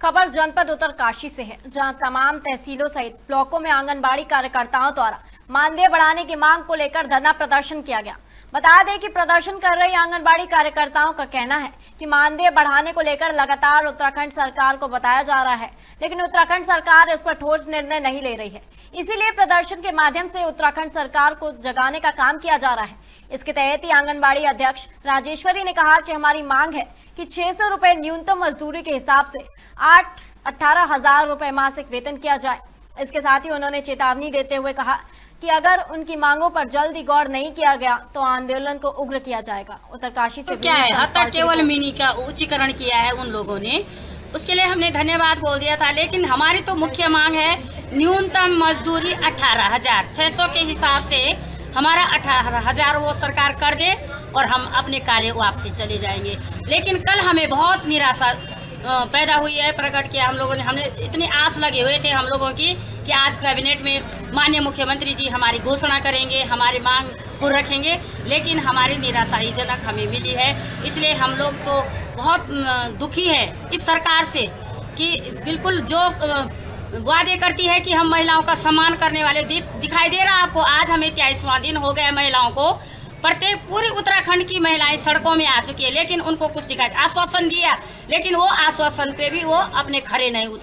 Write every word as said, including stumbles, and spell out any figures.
खबर जनपद उत्तरकाशी से है, जहां तमाम तहसीलों सहित ब्लॉकों में आंगनबाड़ी कार्यकर्ताओं द्वारा मानदेय बढ़ाने की मांग को लेकर धरना प्रदर्शन किया गया। बता दें कि प्रदर्शन कर रही आंगनबाड़ी कार्यकर्ताओं का कहना है कि मानदेय बढ़ाने को लेकर लगातार उत्तराखंड सरकार को बताया जा रहा है, लेकिन उत्तराखंड सरकार इस पर ठोस निर्णय नहीं ले रही है। इसीलिए प्रदर्शन के माध्यम से उत्तराखंड सरकार को जगाने का काम किया जा रहा है। इसके तहत ही आंगनबाड़ी अध्यक्ष राजेश्वरी ने कहा कि हमारी मांग है कि छह सौ रुपए न्यूनतम मजदूरी के हिसाब से आठ अठारह हजार रुपए मासिक वेतन किया जाए। इसके साथ ही उन्होंने चेतावनी देते हुए कहा कि अगर उनकी मांगों पर जल्दी गौर नहीं किया गया तो आंदोलन को उग्र किया जाएगा। उत्तरकाशी से तो क्या है, हत्या केवल मिनी का उच्चीकरण किया है उन लोगों ने, उसके लिए हमने धन्यवाद बोल दिया था, लेकिन हमारी तो मुख्य मांग है न्यूनतम मजदूरी अठारह हजार छह सौ के हिसाब से हमारा अठारह हजार वो सरकार कर दे और हम अपने कार्य वापसी चले जाएंगे। लेकिन कल हमें बहुत निराशा पैदा हुई है, प्रकट किया हम लोगों ने। हमने इतनी आस लगे हुए थे हम लोगों की कि आज कैबिनेट में माननीय मुख्यमंत्री जी हमारी घोषणा करेंगे, हमारी मांग को रखेंगे, लेकिन हमारी निराशाजनक हमें मिली है। इसलिए हम लोग तो बहुत दुखी है इस सरकार से कि बिल्कुल जो वादे करती है कि हम महिलाओं का सम्मान करने वाले दिखाई दे रहा है आपको। आज हमें तेईसवां दिन हो गया महिलाओं को, प्रत्येक पूरी उत्तराखंड की महिलाएं सड़कों में आ चुकी है, लेकिन उनको कुछ दिखाई आश्वासन दिया, लेकिन वो आश्वासन पे भी वो अपने खरे नहीं उतर